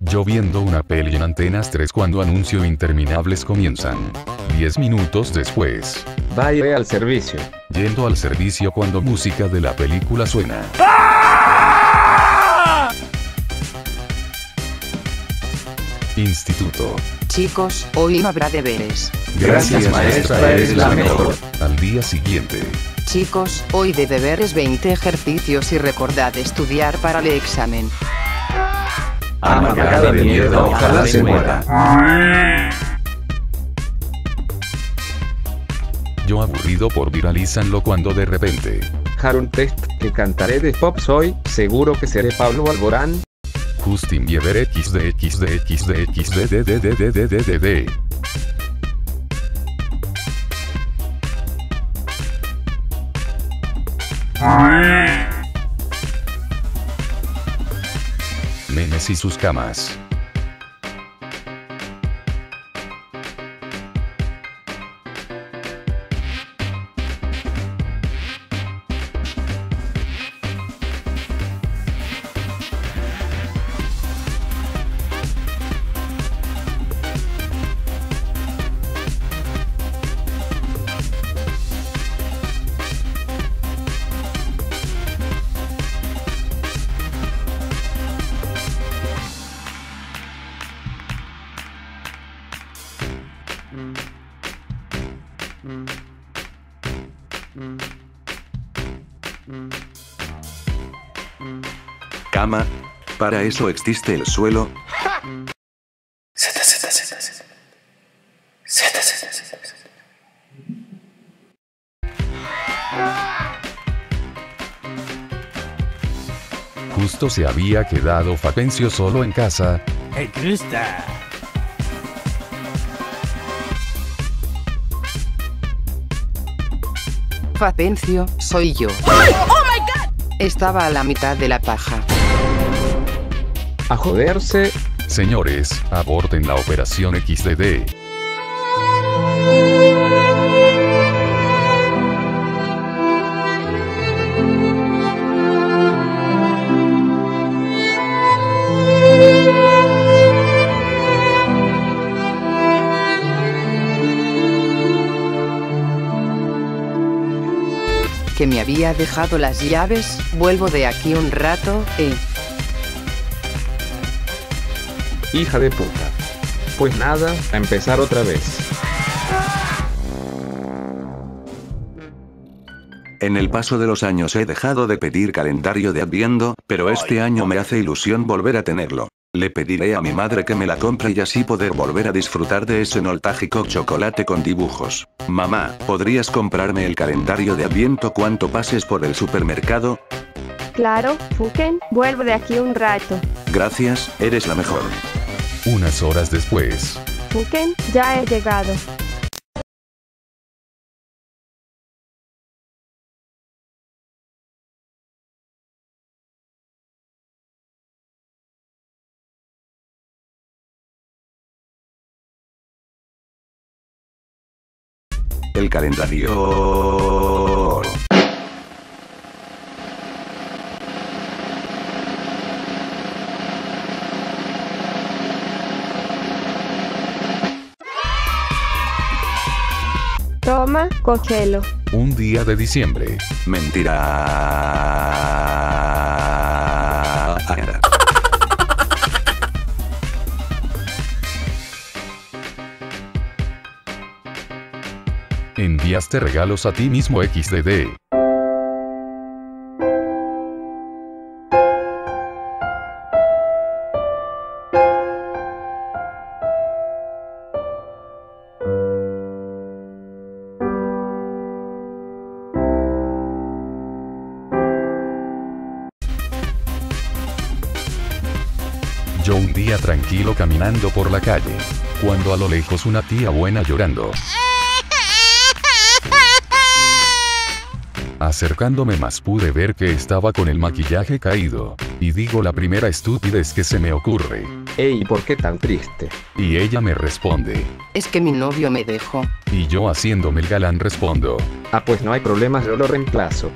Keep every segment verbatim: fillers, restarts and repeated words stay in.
Yo viendo una peli en Antenas tres cuando anuncios interminables comienzan. Diez minutos después. Va a ir al servicio. Yendo al servicio cuando música de la película suena. Instituto. Chicos, hoy no habrá deberes. Gracias, maestra, eres la mejor. Al día siguiente. Chicos, hoy de deberes veinte ejercicios y recordad estudiar para el examen. Amagada de mierda, ojalá se muera. Yo aburrido por viralízanlo cuando de repente. Harun Test, que cantaré de pop soy, seguro que seré Pablo Alborán. Justin Bieber X D X D X D X D D D D D D D D D. Memes y sus camas. Cama. Para eso existe el suelo. Zeta, zeta, zeta, zeta. Zeta, zeta, zeta, zeta. Justo se había quedado Fapencio solo en casa. ¡Hey, Krista! Fapencio, soy yo. ¡Oh my God! Estaba a la mitad de la paja. A joderse. Señores, aborten la operación X D D. Que me había dejado las llaves, vuelvo de aquí un rato, eh. Hija de puta. Pues nada, a empezar otra vez. En el paso de los años he dejado de pedir calendario de Adviento, pero este año me hace ilusión volver a tenerlo. Le pediré a mi madre que me la compre y así poder volver a disfrutar de ese nostálgico chocolate con dibujos. Mamá, ¿podrías comprarme el calendario de Adviento cuando pases por el supermercado? Claro, Fuken, vuelvo de aquí un rato. Gracias, eres la mejor. Unas horas después. Fuken, ya he llegado. El calendario. Toma, cógelo. Un día de diciembre. Mentira. Enviaste regalos a ti mismo X D D. Yo un día tranquilo caminando por la calle, cuando a lo lejos una tía buena llorando. Acercándome más pude ver que estaba con el maquillaje caído, y digo la primera estupidez que se me ocurre. Ey, ¿por qué tan triste? Y ella me responde. Es que mi novio me dejó. Y yo haciéndome el galán respondo. Ah, pues no hay problema, yo lo reemplazo.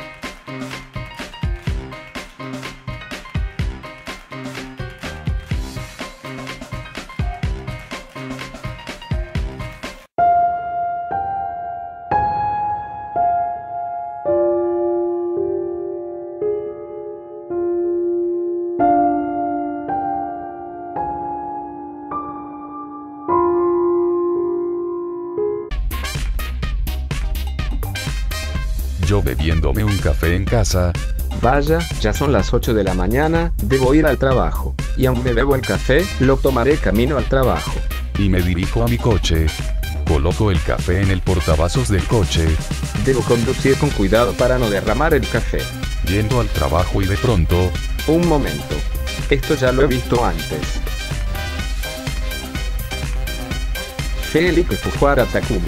bebiéndome un café en casa. Vaya, ya son las ocho de la mañana, debo ir al trabajo. Y aún me bebo el café, lo tomaré camino al trabajo. Y me dirijo a mi coche. Coloco el café en el portavasos del coche. Debo conducir con cuidado para no derramar el café. Yendo al trabajo y de pronto... Un momento. Esto ya lo he visto antes. Felipe Fujiwara Takumi.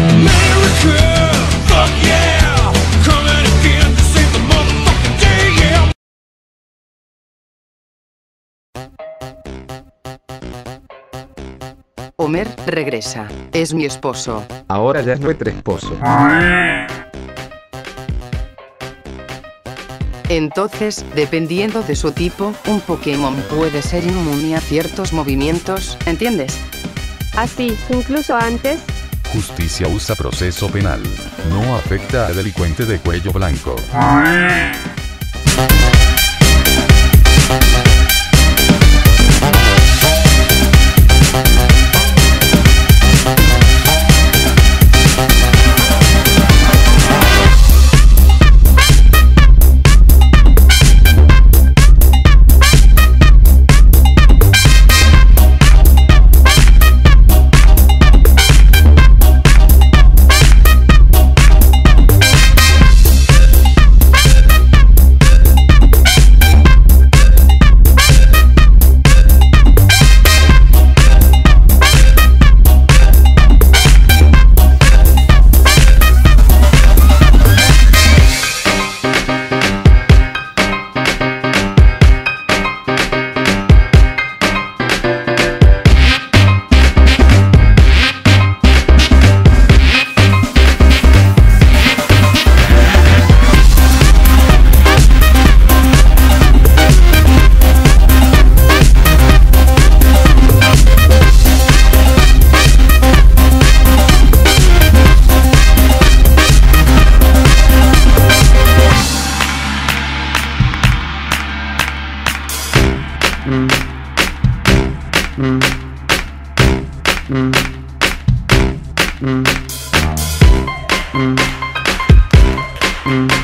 Homer regresa. Es mi esposo. Ahora ya es nuestro esposo. Entonces, dependiendo de su tipo, un Pokémon puede ser inmune a ciertos movimientos, ¿entiendes? Así, incluso antes. Justicia usa proceso penal. No afecta a delincuente de cuello blanco.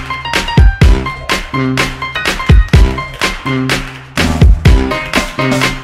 Mm.